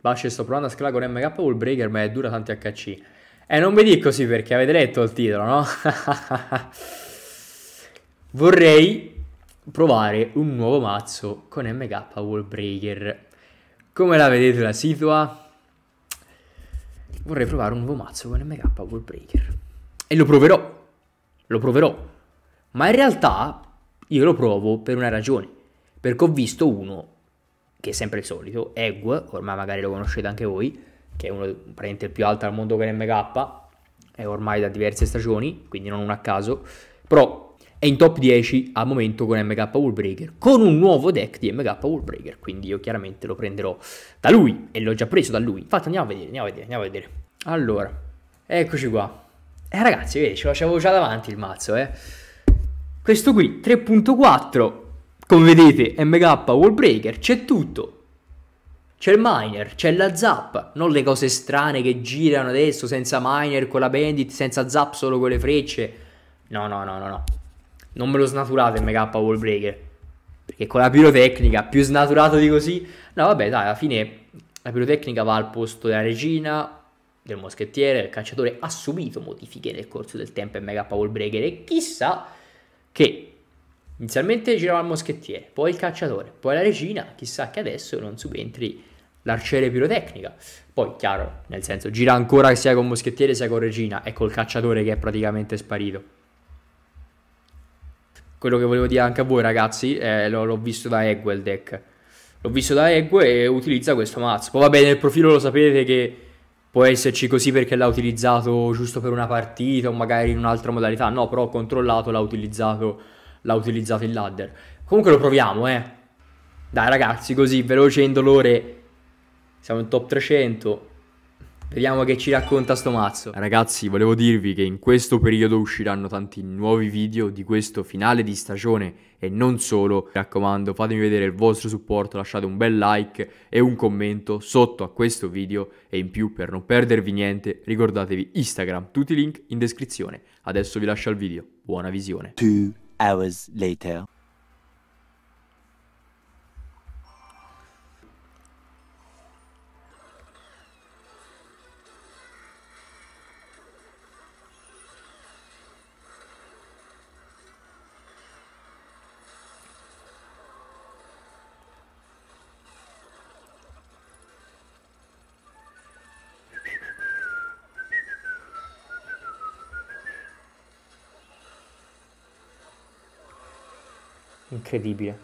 Basce, sto provando a scalare con MK Wallbreaker, ma è dura tanti HC. Non mi dico così perché avete letto il titolo, no? Vorrei provare un nuovo mazzo con MK Wallbreaker. Come la vedete la situa? Vorrei provare un nuovo mazzo con MK Wallbreaker. E lo proverò. Lo proverò. Ma in realtà io lo provo per una ragione. Perché ho visto uno, che è sempre il solito, Egg, ormai magari lo conoscete anche voi, che è uno praticamente il più alto al mondo con MK, è ormai da diverse stagioni, quindi non uno a caso, però è in top 10 al momento con MK Wallbreaker, con un nuovo deck di MK Wallbreaker, quindi io chiaramente lo prenderò da lui, e l'ho già preso da lui. Infatti andiamo a vedere. Allora, eccoci qua. Ragazzi, vedi, ce l'avevo già davanti il mazzo, Questo qui, 3.4, come vedete, MK Wallbreaker, c'è tutto. C'è il miner, c'è la zap, non le cose strane che girano adesso senza miner, con la bandit, senza zap, solo con le frecce. No. Non me lo snaturate MK Wallbreaker, perché con la pirotecnica, più snaturato di così. No vabbè dai, alla fine la pirotecnica va al posto della regina, del moschettiere, del cacciatore. Ha subito modifiche nel corso del tempo MK Wallbreaker, e chissà che inizialmente girava il moschettiere, poi il cacciatore, poi la regina, chissà che adesso non subentri l'arciere pirotecnica. Poi chiaro, nel senso, gira ancora sia con moschettiere sia con regina, e col cacciatore che è praticamente sparito. Quello che volevo dire anche a voi ragazzi, l'ho visto da Egg il deck. L'ho visto da Egg e utilizza questo mazzo. Poi vabbè, nel profilo lo sapete che può esserci così perché l'ha utilizzato giusto per una partita o magari in un'altra modalità. No, però ho controllato, l'ha utilizzato il ladder. Comunque lo proviamo, Dai ragazzi, così veloce e indolore. Siamo in top 300. Vediamo che ci racconta sto mazzo. Ragazzi, volevo dirvi che in questo periodo usciranno tanti nuovi video di questo finale di stagione e non solo. Mi raccomando, fatemi vedere il vostro supporto, lasciate un bel like e un commento sotto a questo video, e in più, per non perdervi niente, ricordatevi Instagram, tutti i link in descrizione. Adesso vi lascio al video. Buona visione. 2 hours later. Incredibile.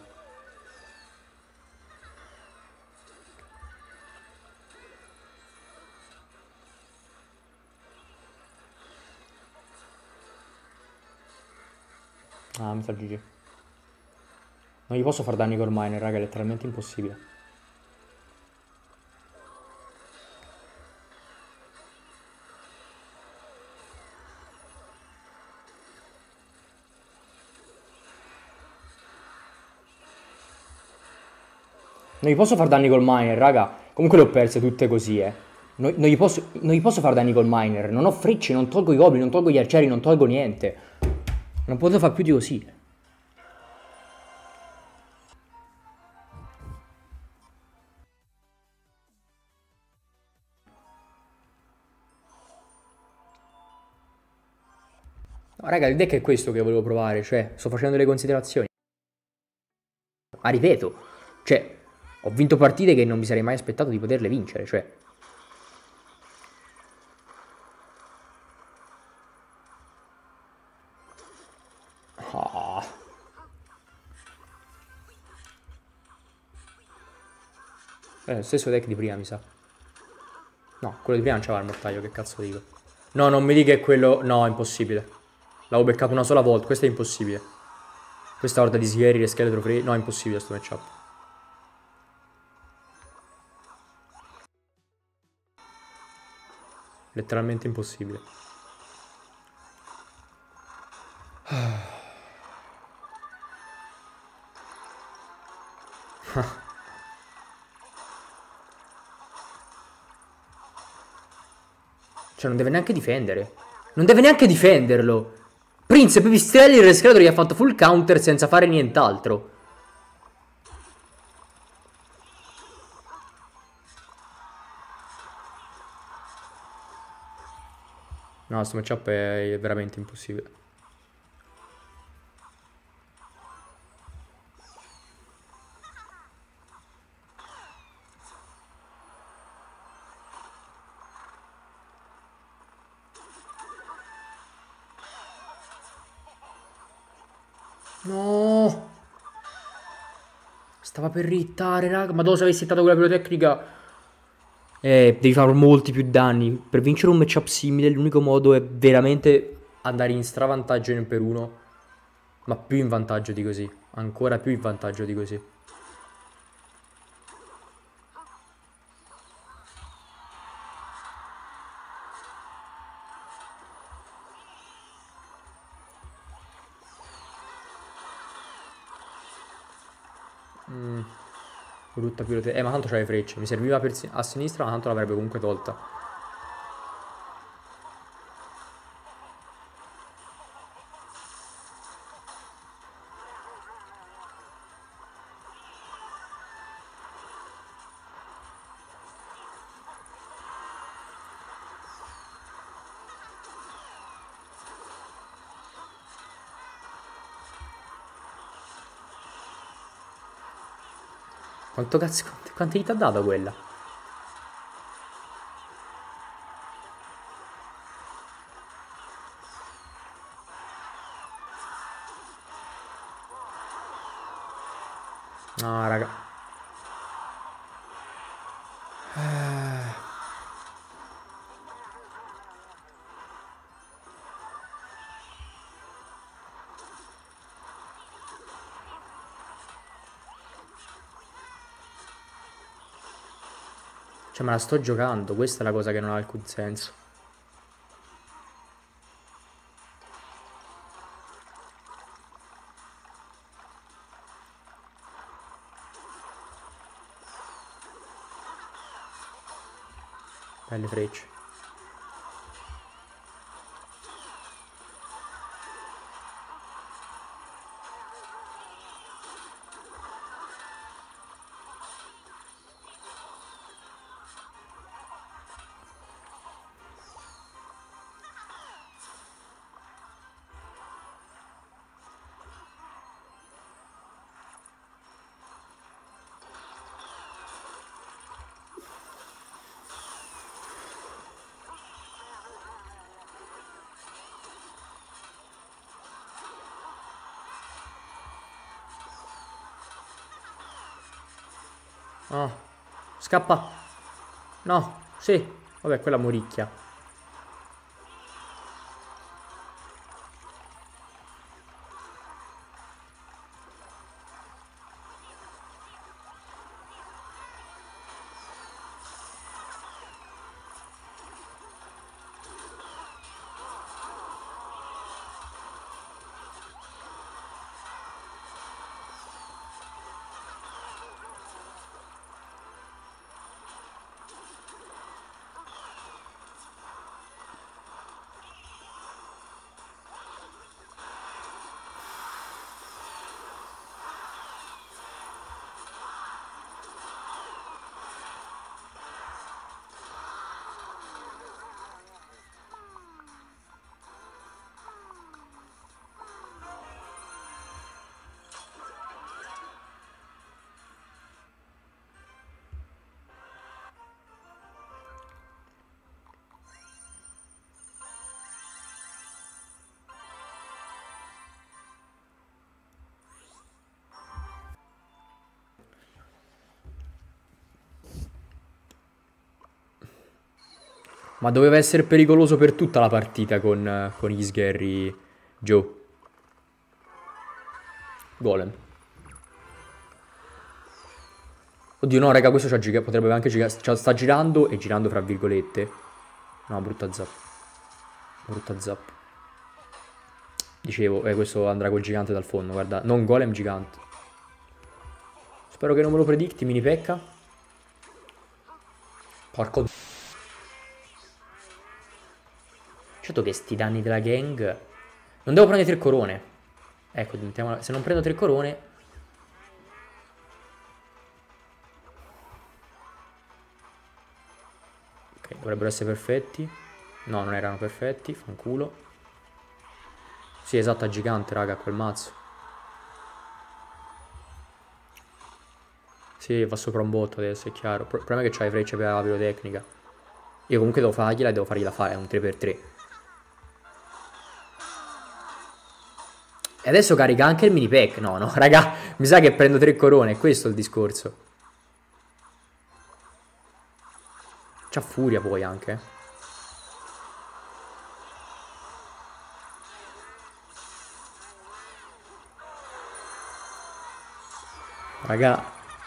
Ah, mi sa GG. Non gli posso far danni col miner, raga, è letteralmente impossibile. Non gli posso far danni col miner, raga. Comunque le ho perse tutte così, non gli posso far danni col miner. Non ho frecce, non tolgo i goblin, non tolgo gli arcieri, non tolgo niente. Non potevo fare più di così. No, raga, il deck è questo che volevo provare, cioè, sto facendo delle considerazioni. Ma ripeto, cioè, ho vinto partite che non mi sarei mai aspettato di poterle vincere, cioè. Ah. Lo stesso deck di prima, mi sa. No, quello di prima non c'aveva il mortaio, che cazzo dico. No, non mi dica che è quello. No, è impossibile. L'avevo beccato una sola volta, questo è impossibile. Questa orda di sghieri e scheletro free. No, è impossibile sto matchup. Letteralmente impossibile. Cioè, non deve neanche difendere. Non deve neanche difenderlo. Prince, Pipistrelli, il rescalator gli ha fatto full counter senza fare nient'altro. No, sto matchup è veramente impossibile. No! Stava per rittare, raga. Ma se avessi hittato quella pirotecnica... devi fare molti più danni. Per vincere un matchup simile, l'unico modo è veramente andare in stravantaggio in per uno. Ma più in vantaggio di così. Ancora più in vantaggio di così. Brutta pirotecnica. Ma tanto c'ha le frecce. Mi serviva a sinistra, ma tanto l'avrebbe comunque tolta. Quanto cazzo... Quante hit ha dato quella? No, raga. Cioè, me la sto giocando. Questa è la cosa che non ha alcun senso. Belle frecce. No. Scappa. No. Sì. Vabbè, quella moricchia. Ma doveva essere pericoloso per tutta la partita con Isgary Joe. Golem. Oddio no raga, questo potrebbe anche girare. Sta girando e girando fra virgolette. No, brutta zap. Brutta zap. Dicevo, questo andrà col gigante dal fondo, guarda. Non golem gigante. Spero che non me lo predicti, mini pecca. Porco... Certo che sti danni della gang... Non devo prendere 3 corone. Ecco, se non prendo 3 corone... Ok, dovrebbero essere perfetti. No, non erano perfetti, fanculo. Sì, esatto, è gigante, raga, quel mazzo. Sì, va sopra un botto adesso, è chiaro. Il problema è che c'ha le frecce per la pirotecnica. Io comunque devo fargliela e devo fargliela fare, è un 3x3. E adesso carica anche il mini pack. No, no, raga, mi sa che prendo 3 corone, è questo il discorso. C'ha furia poi anche. Raga.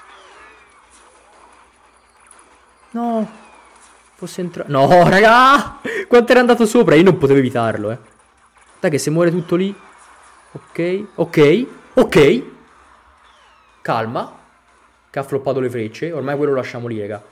No. Fosse entrato. No, raga. Quanto era andato sopra? Io non potevo evitarlo, Dai che se muore tutto lì. Ok, ok, ok. Calma. Che ha floppato le frecce. Ormai quello lo lasciamo lì, raga.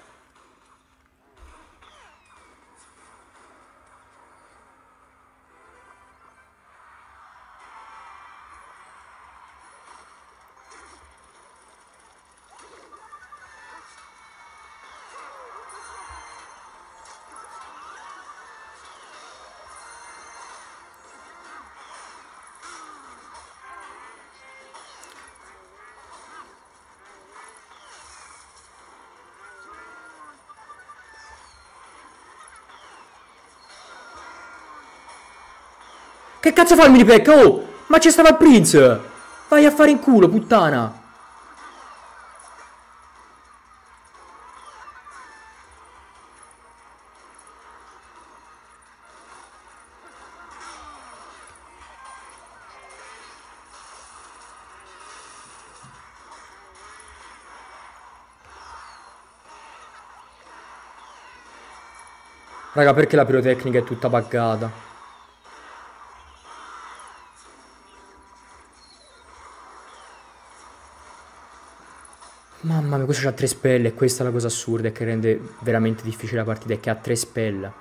Che cazzo fa il mini pack? Oh! Ma c'è stava il Prince! Vai a fare in culo, puttana! Raga, perché la pirotecnica è tutta buggata? Mamma mia, questo c'ha 3 spell e questa è la cosa assurda e che rende veramente difficile la partita, è che ha 3 spell.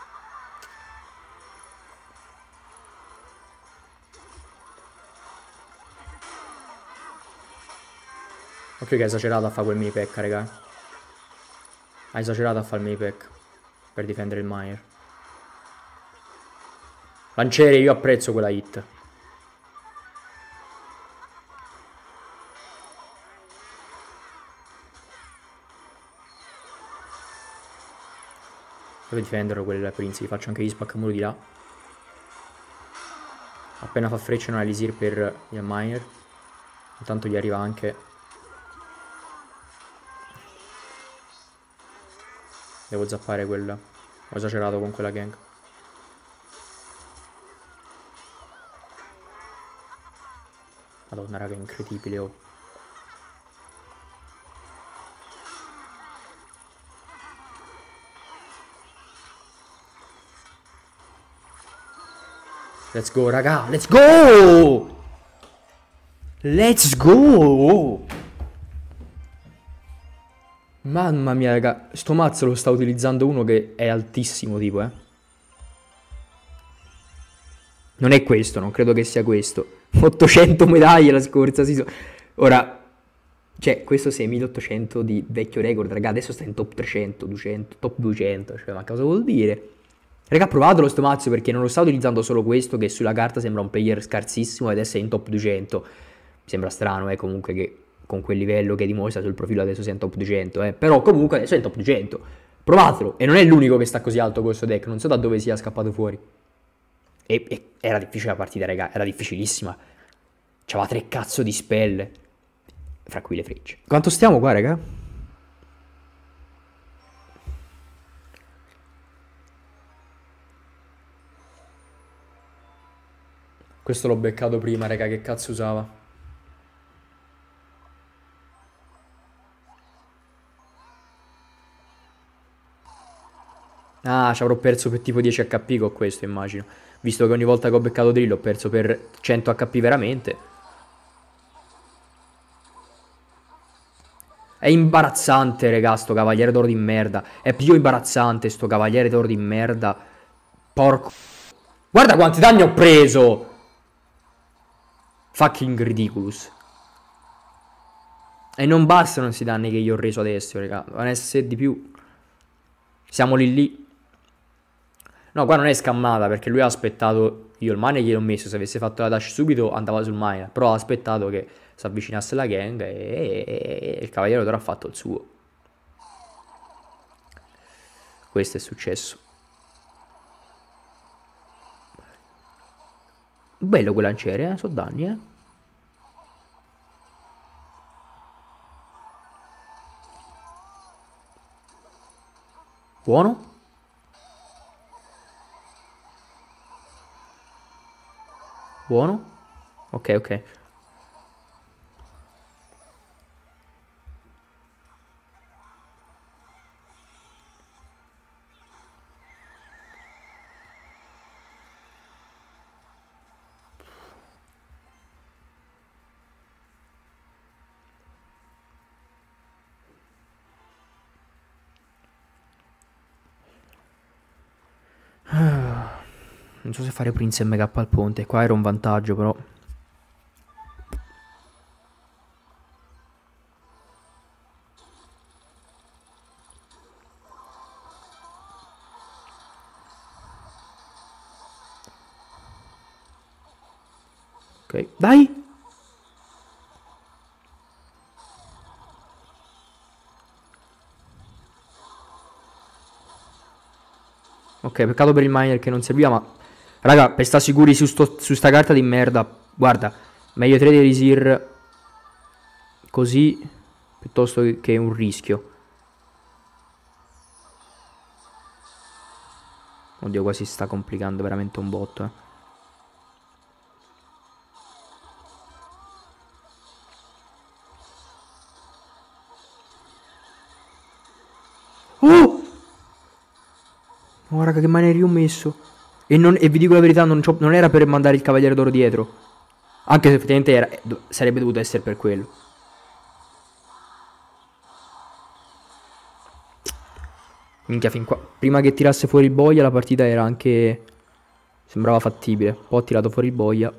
Ma più che ha esagerato a fare quel mini pack, raga. Ha esagerato a fare il mini pack per difendere il Miner. Lanciere, io apprezzo quella hit. Deve difenderlo quel Prince, gli faccio anche gli spaccamuro di là. Appena fa freccia non ha l'elisir per il Miner. Intanto gli arriva anche. Devo zappare quella. Ho esagerato con quella gang. Madonna raga, è incredibile, oh. Let's go, raga, let's go! Let's go! Mamma mia, raga, sto mazzo lo sta utilizzando uno che è altissimo, tipo, Non è questo, non credo che sia questo. 800 medaglie la scorsa season. Ora, cioè, questo 6800 di vecchio record, raga, adesso sta in top 300, 200, top 200, cioè, ma cosa vuol dire? Raga, provatelo sto mazzo perché non lo sta utilizzando solo questo, che sulla carta sembra un player scarsissimo ed essere in top 200. Mi sembra strano, comunque, che con quel livello che dimostra sul profilo adesso sia in top 200, Però comunque adesso è in top 200. Provatelo. E non è l'unico che sta così alto con questo deck, non so da dove sia scappato fuori. E era difficile la partita, raga, era difficilissima. C'aveva 3 cazzo di spell. Fra cui le frecce. Quanto stiamo qua, raga? Questo l'ho beccato prima, raga, che cazzo usava? Ah, ci avrò perso per tipo 10 HP con questo, immagino. Visto che ogni volta che ho beccato drill ho perso per 100 HP veramente. È imbarazzante, raga, sto cavaliere d'oro di merda. È più imbarazzante sto cavaliere d'oro di merda. Porco. Guarda quanti danni ho preso! Fucking ridiculous. E non bastano questi danni che io ho reso adesso, raga. Devono essere di più. Siamo lì lì. No, qua non è scammata perché lui ha aspettato. Io il mine gliel'ho messo. Se avesse fatto la dash subito andava sul mine. Però ha aspettato che si avvicinasse la gang e il Cavaliere d'Oro ha fatto il suo. Questo è successo. Bello quel lanciere, so danni, Buono. Buono. Ok, ok. Non so se fare Prince MK al ponte. Qua era un vantaggio, però. Ok, dai! Ok, peccato per il miner che non serviva, ma... Raga, per sta sicuri su sta carta di merda, guarda, meglio trade Elisir così piuttosto che un rischio. Oddio, qua si sta complicando veramente un botto, Oh! Oh, raga, che miner ho messo. E vi dico la verità, non era per mandare il Cavaliere d'Oro dietro. Anche se effettivamente sarebbe dovuto essere per quello. Minchia, fin qua. Prima che tirasse fuori il boia, la partita era anche... Sembrava fattibile. Poi ha tirato fuori il boia.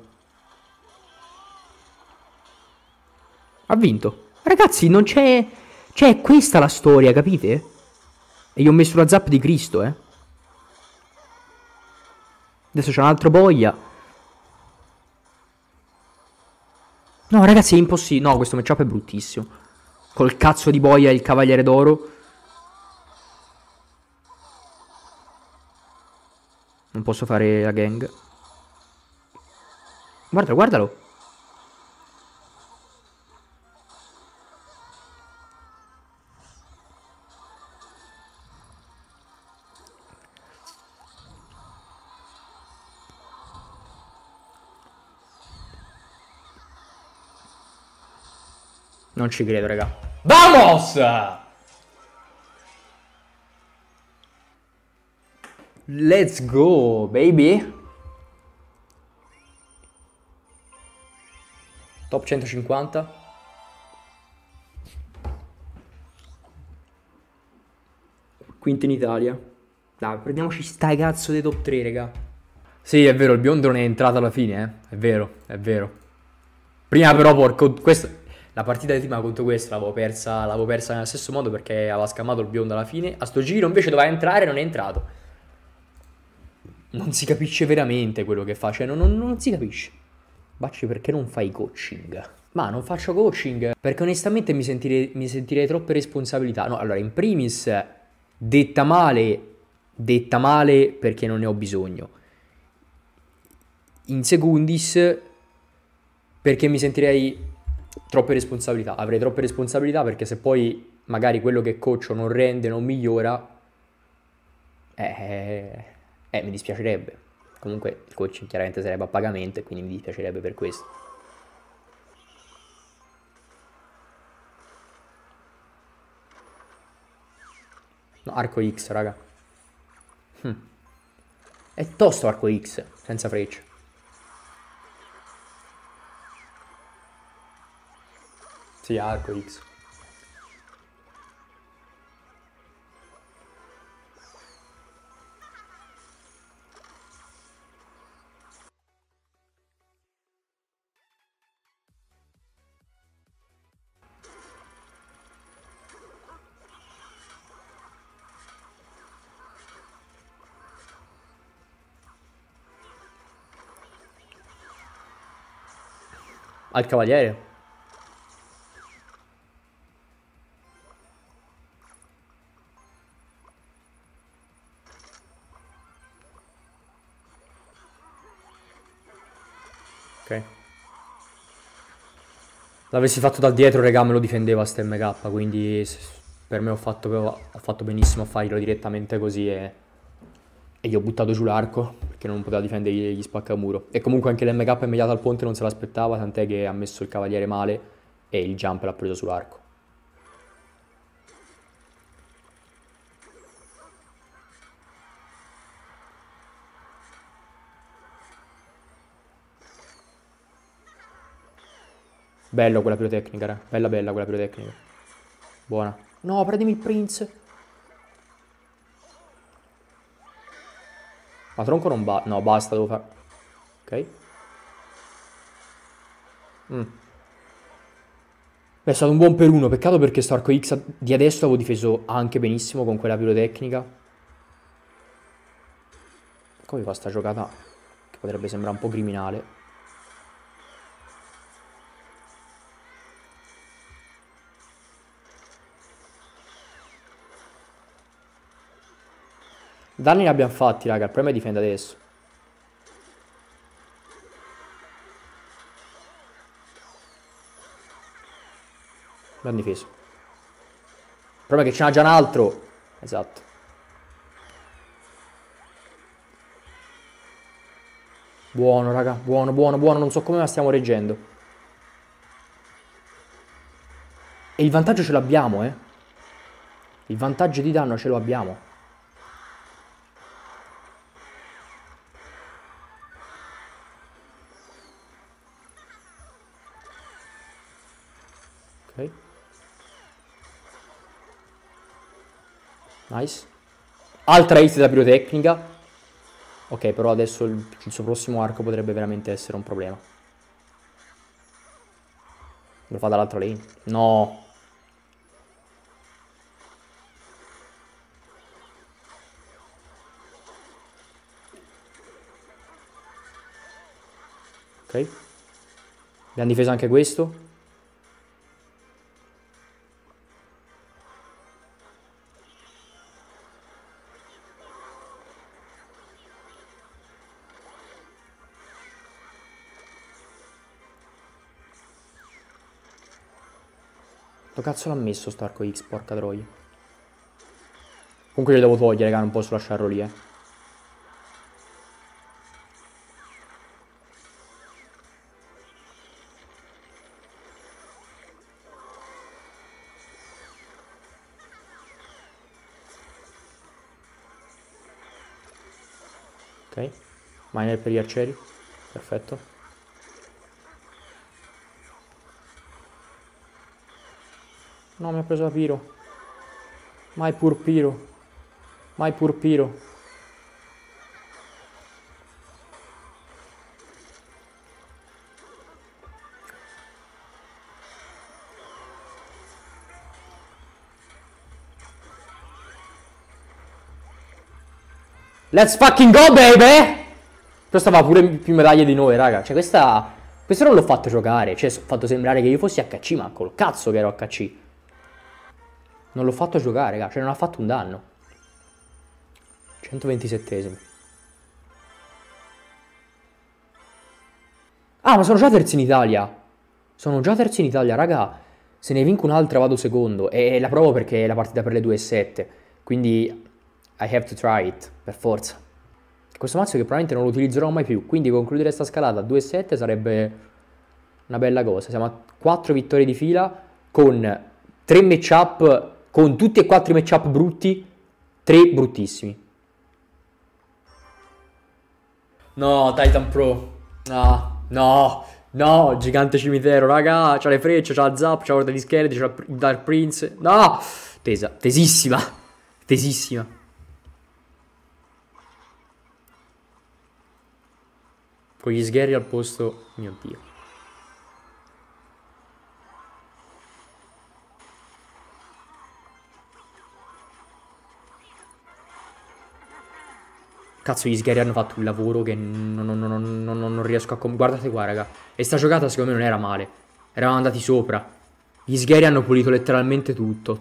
Ha vinto. Ragazzi, non c'è... Cioè, è questa la storia, capite? E gli ho messo la zap di Cristo, Adesso c'è un altro boia. No, ragazzi, è impossibile. No, questo matchup è bruttissimo. Col cazzo di boia e il Cavaliere d'Oro. Non posso fare la gang. Guardalo, guardalo. Non ci credo, raga. Vamos! Let's go, baby. Top 150. Quinto in Italia. Dai, prendiamoci sta cazzo dei top 3, raga. Sì, è vero, il biondo non è entrato alla fine, È vero, è vero. Prima però, porco... La partita di prima contro questo l'avevo persa nello stesso modo perché aveva scamato il biondo alla fine. A sto giro invece doveva entrare e non è entrato. Non si capisce veramente quello che fa, cioè non si capisce. Bacci, perché non fai coaching? Ma non faccio coaching perché onestamente mi sentirei troppe responsabilità. No, allora, in primis, detta male perché non ne ho bisogno. In secundis, perché mi sentirei troppe responsabilità. Avrei troppe responsabilità perché se poi magari quello che coacho non rende, non migliora, mi dispiacerebbe. Comunque il coaching chiaramente sarebbe a pagamento e quindi mi dispiacerebbe per questo. No, arco X, raga. È tosto arco X, senza freccia. Sì, arco X. Al cavaliere. Ok. L'avessi fatto da dietro, regà, me lo difendeva sta MK, quindi per me ho fatto benissimo a farlo direttamente così e gli ho buttato giù l'arco, perché non poteva difendere gli spaccamuro. E comunque anche l'MK immediato al ponte non se l'aspettava, tant'è che ha messo il cavaliere male e il jump l'ha preso sull'arco. Bello quella pirotecnica, raga. Bella bella quella pirotecnica. Buona. No, prendimi il Prince. Ma tronco non basta. No, basta, devo fare. Ok. È stato un buon per uno. Peccato perché sto arco X di adesso l'avevo difeso anche benissimo con quella pirotecnica. Come fa sta giocata? Che potrebbe sembrare un po' criminale. Danni ne abbiamo fatti, raga. Il problema è difendere adesso. Abbiamo difeso. Il problema è che ce n'ha già un altro. Esatto. Buono, raga. Buono, buono, buono. Non so come la stiamo reggendo. E il vantaggio ce l'abbiamo, eh. Il vantaggio di danno ce lo abbiamo. Ok. Nice. Altra hit da pirotecnica. Ok, però adesso il suo prossimo arco potrebbe veramente essere un problema. Lo fa dall'altra lane. No. Ok. Abbiamo difeso anche questo. Dove cazzo l'ha messo sto arco X, porca troia. Comunque glielo devo togliere, raga, non posso lasciarlo lì, Ok. Miner per gli arcieri. Perfetto. No, mi ha preso la Piro. Mai pur Piro. Mai pur Piro. Let's fucking go, baby! Questo va pure più medaglie di noi, raga. Cioè, questo non l'ho fatto giocare. Cioè, ho fatto sembrare che io fossi HC, ma col cazzo che ero HC. Non l'ho fatto giocare, raga. Cioè, non ha fatto un danno. 127esimo. Ah, ma sono già terzi in Italia. Sono già terzi in Italia, raga. Se ne vinco un'altra vado secondo. E la provo perché è la partita per le 2,7. Quindi I have to try it, per forza. Questo mazzo che probabilmente non lo utilizzerò mai più. Quindi concludere sta scalata a 2,7 sarebbe una bella cosa. Siamo a 4 vittorie di fila con 3 matchup, con tutti e 4 i matchup brutti, 3 bruttissimi. No, Titan Pro. No, no, no, gigante cimitero, raga. C'ha le frecce, c'ha la zap, c'ha l'orda di scheletri, c'ha il Dark Prince. No, tesa, tesissima, tesissima. Con gli sgherri al posto, mio Dio. Cazzo, gli sgheri hanno fatto un lavoro che non riesco a... Guardate qua, raga. E sta giocata secondo me non era male. Eravamo andati sopra. Gli sgheri hanno pulito letteralmente tutto.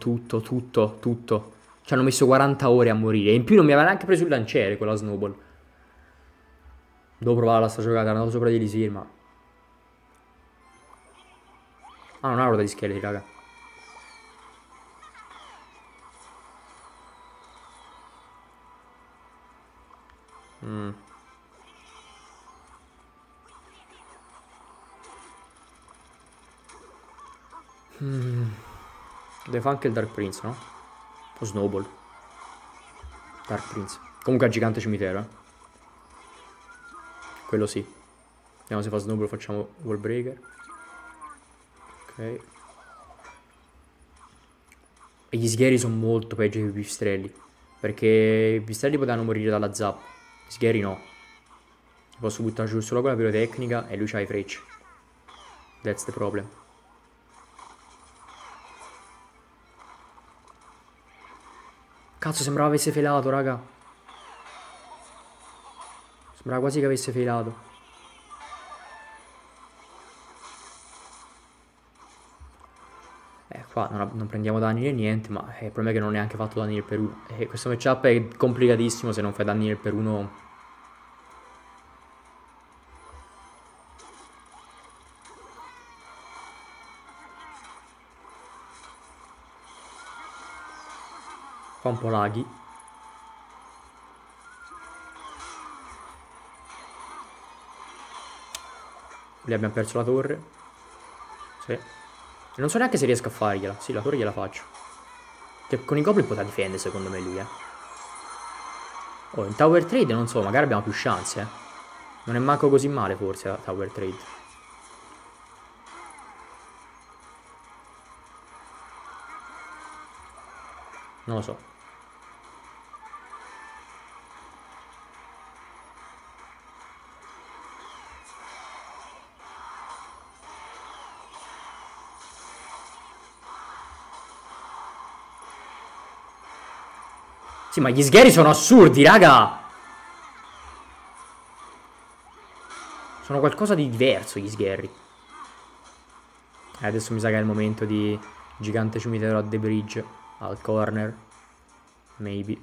Ci hanno messo 40 ore a morire. E in più non mi aveva neanche preso il lanciere con la snowball. Devo provarla sta giocata. Era andato sopra di Elisir, ma... Ah, non ha ruota di scheletri, raga. Deve fare anche il Dark Prince, no? O Snowball. Dark Prince. Comunque è gigante cimitero, eh. Quello sì. Vediamo se fa Snowball, facciamo Wall Breaker. Ok. E gli sgheri sono molto peggio dei pipistrelli. Perché i pipistrelli potevano morire dalla zap. Gli sgheri no. Posso buttare giù solo con la pirotecnica e lui c'ha i frecce. That's the problem. Cazzo, sembrava avesse failato, raga. Sembrava quasi che avesse failato. Qua non prendiamo danni né niente, ma il problema è che non ho neanche fatto danni nel per uno. E questo matchup è complicatissimo se non fai danni nel per uno. Fa un po' laghi. Lì abbiamo perso la torre. Sì. Non so neanche se riesco a fargliela. Sì, la torre gliela faccio. Che con i goblin potrà difendere secondo me lui, Oh, in Tower Trade non so, magari abbiamo più chance, Non è manco così male forse la Tower Trade. Non lo so. Sì, ma gli sgheri sono assurdi, raga! Sono qualcosa di diverso gli sgherri. Adesso mi sa che è il momento di gigante cimitero a The Bridge. Al corner. Maybe.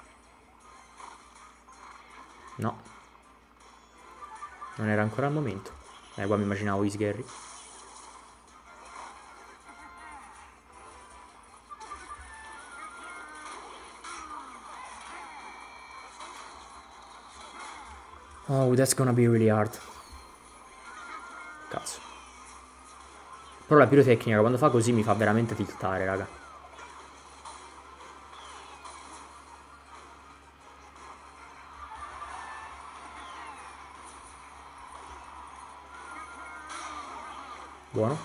No. Non era ancora il momento. Qua mi immaginavo gli sgherri. Oh, that's gonna be really hard. Cazzo. Però la pirotecnica quando fa così mi fa veramente tiltare, raga. Buono.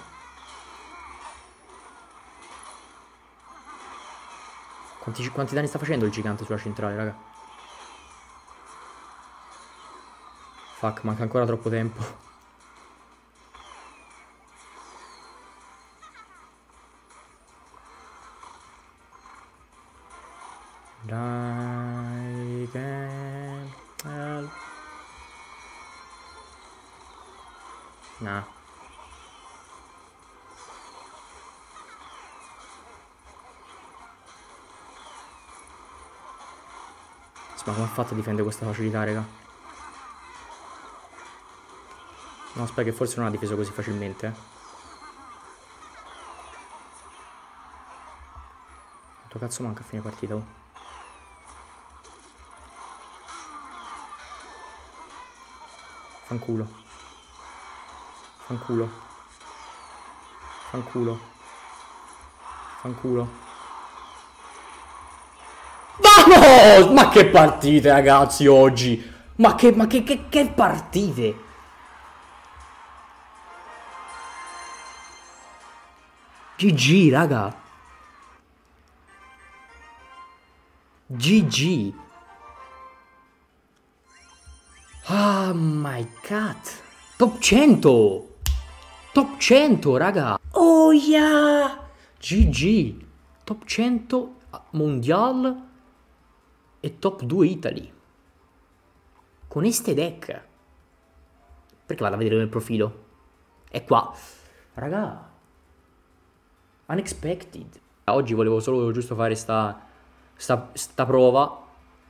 Quanti danni sta facendo il gigante sulla centrale, raga? Fuck, manca ancora troppo tempo. I can help. Nah. Ma come ha fatto a difendere questa facilità, raga? No, aspetta che forse non ha difeso così facilmente, Quanto cazzo manca a fine partita, oh? Fanculo. Fanculo. Fanculo. Fanculo. Vamos! Ma che partite, ragazzi, oggi! Ma che partite! GG, raga. GG. Oh my god. Top 100. Top 100, raga. Oh yeah. GG. Top 100 mondial e top 2 Italy. con este deck. Perché vado a vedere nel profilo? È qua. Raga. Unexpected. Oggi volevo solo giusto fare sta prova.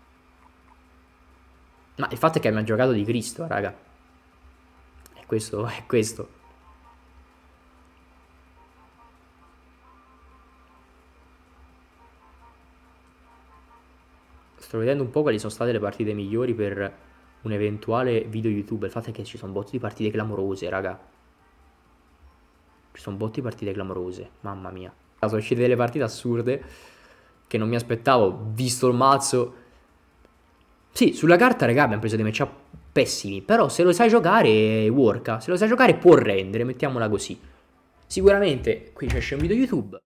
Ma il fatto è che mi ha giocato di Cristo, raga. È questo, è questo. Sto vedendo un po' quali sono state le partite migliori per un eventuale video YouTube. Il fatto è che ci sono botti di partite clamorose, raga. Ci sono botti di partite clamorose, mamma mia. Sono uscite delle partite assurde che non mi aspettavo, visto il mazzo. Sì, sulla carta, raga, abbiamo preso dei matchup pessimi, però se lo sai giocare, worka. Se lo sai giocare può rendere, mettiamola così. Sicuramente qui c'è un video YouTube.